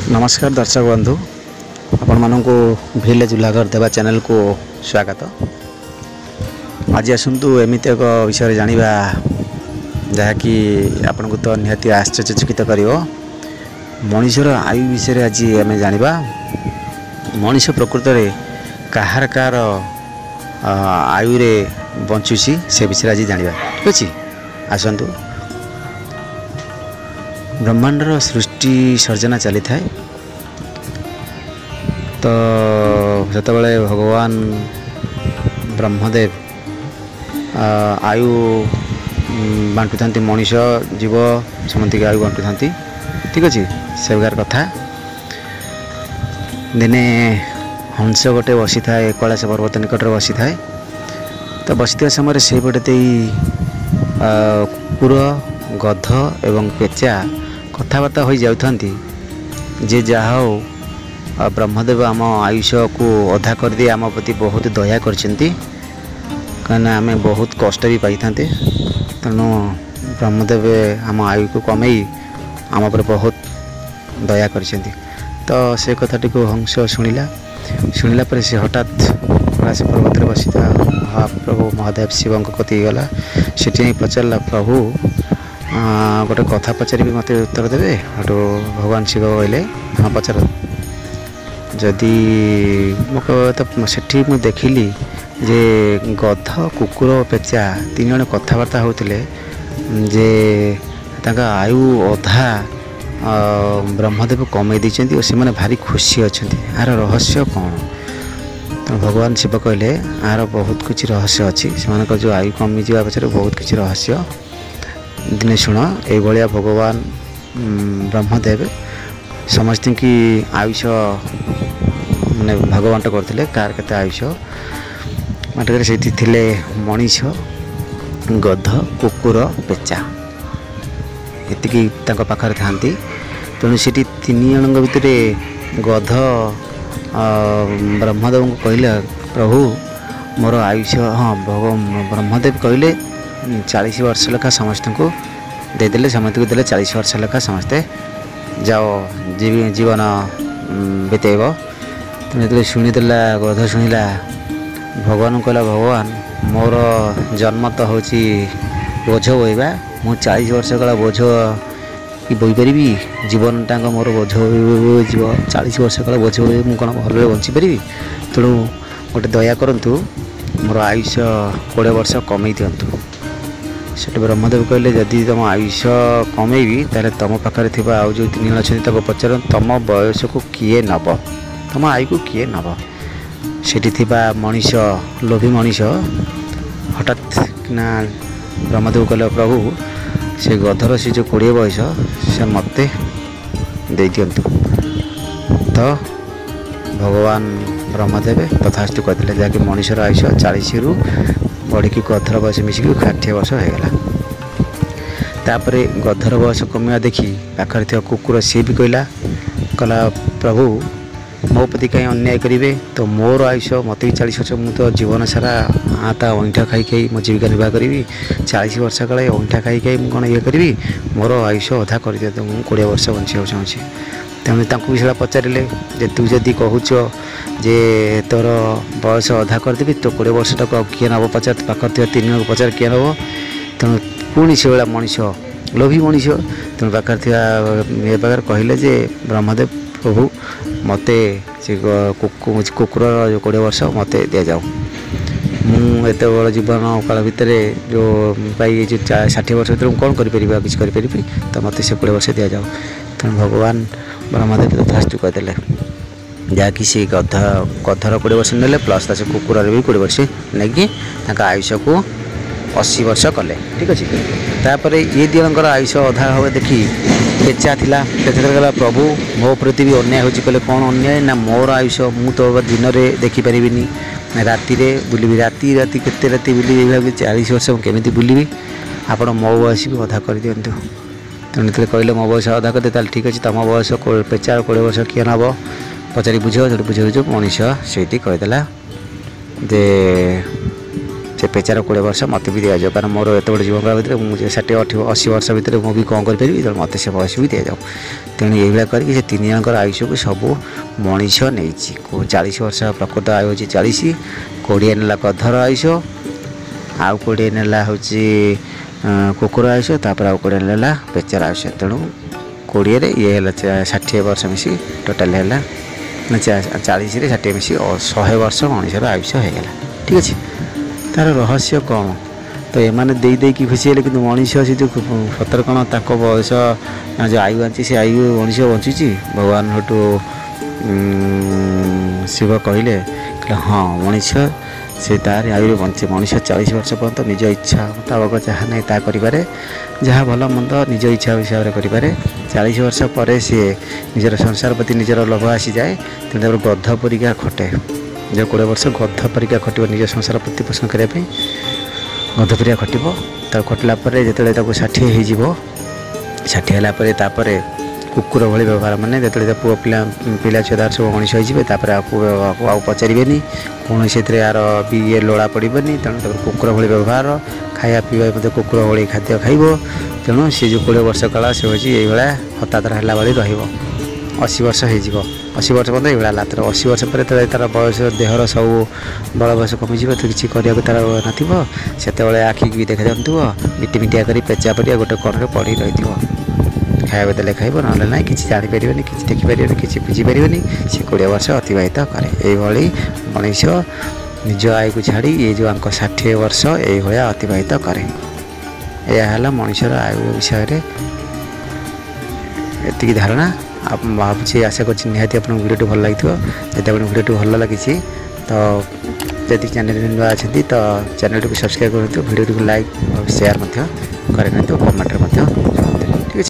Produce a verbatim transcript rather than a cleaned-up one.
नमस्कार दर्शक बंधु आपण मानक भिलेज उल्लाघर देवा चैनल को स्वागत। आज आसतु एमती एक विषय जाना जहाँकि आपन को तो निहाती आश्चर्यचकित कर मनीषर आयु विषय आज आम जाना। मनीष प्रकृत में कहार कहार आयुरे बंचुसी से विषय आज जाना। ठीक अच्छे आसतु ब्रह्मांडर सृष्टि सर्जना चली थाए तो सेतबेले भगवान ब्रह्मदेव आयु बांटू था मनीष जीव समस्त आयु बांटू था। ठीक अच्छे से प्रकार कथा दिने हंस गोटे बसी थाए कैलाश पर्वत निकट बसी थाए तो बसी समय से पटे कुकुर गध एवं पेचा कथबार्ता हो जाती जे जहा हो ब्रह्मदेव आम आयुष को अधा कर दिए आम प्रति बहुत दया करछंती कहना आम बहुत कष्ट भी पाई था तेणु ब्रह्मदेव आम आयु को कमई आम पर बहुत दया करछंती। तो से कथाटी को हंस शुणिला शुणिला पर से हठात कैलाश पर्वत बसी था महाप्रभु महादेव शिव कति गला से पचारा प्रभु गोटे कथा पचारि मत उत्तर देवे हटू भगवान शिव कहले हाँ पचार जदि तो सेठी मुझे देखिली जे गध कुकुर पेचा तीन जन कथबार्ता होते जे तांका आयु अधा ब्रह्मदेव कमे देइछन्ती और से भारी खुशी अच्छा यार रहस्य कौन। तो भगवान शिव कहले यार बहुत कुछ रहस्य अच्छी से जो आयु कमी जा पछरे बहुत किसी रहस्य दिने शुण ये भगवान ब्रह्मदेव समस्त की आयुष माने भगवान करते कार के आयुष माटे से मनीष गध कुकुर पेचा एतिकी पाखर था तेणु से तीन जन भितर गध ब्रह्मदेव को कहले प्रभु मोर आयुष हाँ ब्रह्मदेव कहले चालीस वर्ष लेखा समस्त को देदेले समस्त को देले चालीस वर्ष लेखा समस्ते जाओ जीवन बितेब। तेणु जो शुणीदेला गध शुणिला भगवान कहला भगवान मोर जन्म तो हूँ बोझ बोईबा मु चालीस वर्ष काल बोझ कि बोई पारि जीवन टाँग मोर बोझ जीव चालीस वर्ष काल बोझ बोई मुझे कौन भल बंची पारि तेणु गोटे दया करूँ मोर आयुष कोड़े वर्ष कमे दिंतु। से ब्रह्मदेव कहले जदि तुम आयुष कमेबी ताले तुम पाखे थी आउ जो तीन जन अच्छा पचार तुम बयस को किए नब तुम आयु को किए नब से मनीष लोभी मनीष हठात किना ब्रह्मदेव कहले प्रभु से गधर से जो कोड़े बयस से मत दे दिंतु। तो भगवान ब्रह्मदेव तथास्तु कहते जहाँकि मनीषर आयुष चालीस रु बढ़ी गधर बयस मिसिक षाठी वर्ष होगला। तापर गधर बयस कमिया देखी पाखर थी कुकुर सी भी कहला कहला प्रभु मो प्रति कहीं अन्याय करेंगे तो मोर आयुष मत चालीस वर्ष मुझे तो जीवन सारा आता अंठा खाई खाई मो जीविका निर्वाह करी चालीस वर्ष काले अंठा खाई खाई मुझे कौन ये करी मोर आयुष अधा कर दिखाते मुझे कोड़े वर्ष बंचा चाहूँगी। तेणु भी से पचारे जे तू जदि कहूच जे तोर बयस अधा करदेवी तो कोड़े वर्ष टाक किए नब पचार पाखर थी तीन जन पचार किए नब। तेणु पुणी से भाया मनीष लोभी मनीष तेणु पाखर थी ए पाखे कहले जे ब्रह्मदेव प्रभु मते से कुकुर जो कोड़े वर्ष मत दि जाऊ मुत बड़ जीवन काल भितर जो पाई जो षाठी वर्ष भर कौन करें किसी करी तो मत से कोड़े वर्ष दि जाऊ। तेणु भगवान ब्रह्मदेव तथास्तु कहते जहाँकि से गध गधर कोड़े वर्ष ने प्लस से कुकुर भी कोड़े वर्ष नहीं आयुष को अशी वर्ष कले। ठीक अच्छे तापर ये दिनकर आयुष अधा हम देखी पेचा थिला पेचा गला प्रभु मो प्रति भी अन्याय हो कहले कौन अन्याय ना मोर आयुष मु तो दिन में देखिपारि राति बुलि राति राति केते राति बुलि चालीस वर्ष केमी बुलि आपण मो बयस भी अधा कर दिंतु। तेणु तो कहले मो बयस अधा कर दे ठीक अच्छे तुम बयस पेचा कोड़े वर्ष किए नब पचारि बुझ बुझे बुझ मनीष से कहीदेला जे से पेचार कोड़े वर्ष मत भी दिजाऊ कारण मोर एत बड़े जीवन भितर मुझे षाठी अशी वर्ष भितर मुझे कौन करी तेणु मत से बयस भी दिजाऊ तेणु ये करके से तीन जनकर आयुष को सब मनीष नहीं चालीस वर्ष प्रकृत आयु हूँ चालीस कोड़े नेला गधर आयुष आउ कोड़े नेला हूँ कुकुर आयुष तापर आउ कोड़े नेला पेचार आयुष तेणु कोड़े ये षाठी वर्ष मिसी टोटाल है चालीस षाठी मिसी शहे वर्ष मनीषर आयुष होगा ठीक अच्छे तार रहस्य कौन तो एमाने दे दे कि खुशी है कि मनीष से जो सतर कौन तक बयस जो आयु आनी से आयु मनीष बचुची भगवान हटू शिव कहले हाँ मनीष से तार आयु बंचे मनीष चालीस वर्ष पर्यंत निज इच्छा मुताबक जहाँ नहीं ता करें जहाँ भल मंद निज इच्छा हिसाब से करें चालीस वर्ष पर सी निजर संसार प्रति निजर लोभ आसी जाए तेनाली गध परिका खटे जो कोड़े वर्ष गध परिका खट निज संसार प्रतिपोषण करने गध परिका खट खटला जो षाठी हो षाठी है कुकुर भली व्यवहार माने जो पुओ पिला पिला छुआ सब मनीष हो आउ पचारे कौन से यार भी ये लोड़ा पड़ोनी तेणु कुकुर भली व्यवहार खाया पीवा मत कुकुर भली खाद्य खाइब तेणु सी जो कोड़े वर्ष काल से हूँ ये हतादर है भाई रशी वर्ष हो अशी वर्ष पर्यटन ये लातर अशी वर्ष पर तार बयस देहर सब बल बयस कमिज तो किसी करने तार नाते आखिक भी देखा जाऊ मिटी मिटिया कर पेचा पर गोटे कण पड़ी रही खाया देले खाइब ना ना कि जापर कि देखिपर कि बुझीपर सी कोड़े वर्ष अतिबाहित कै ये मनीष निज आयु को छाड़ी ये जो आंक षाठी वर्ष ये अतिबाहित कै यह मनीषर आयु विषय एति धारणा आप भावी आशा कर निहाती आप वीडियो भल लगी जब आप वीडियो भल लगी तो जदि चैनल नुआ अच्छा तो चैनल को सब्सक्राइब करूँ वीडियो को लाइक और शेयर करें कमेंट